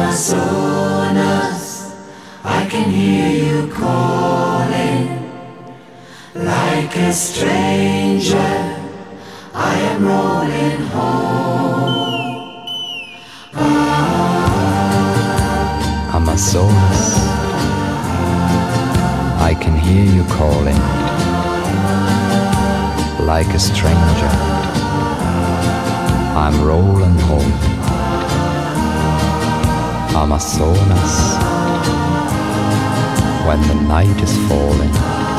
Amazonas, I can hear you calling. Like a stranger, I am rolling home. Amazonas, I can hear you calling. Like a stranger, I'm rolling home. Amazonas, when the night is falling,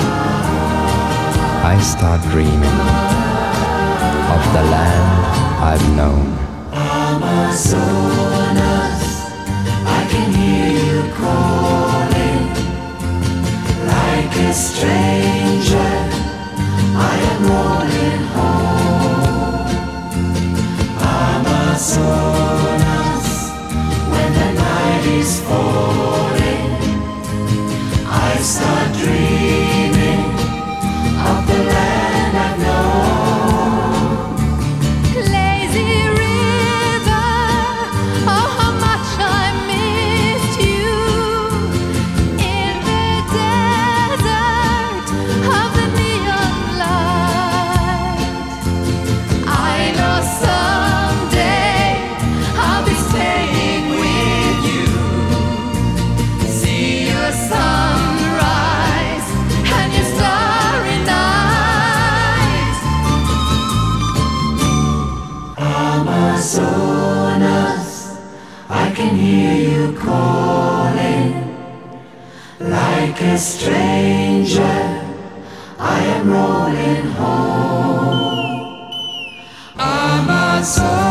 I start dreaming of the land I've known. Amazonas, I can hear you calling. Like a stranger, I am rolling home. Amazonas, when the night is falling, I start dreaming of the land I've known. Lazy river, oh how much I missed you. In the desert of the neon light, I know someday I'll be staying with you. See your sunrise and your starry night. Amazonas, I can hear you calling. Like a stranger, I am rolling home. Amazonas.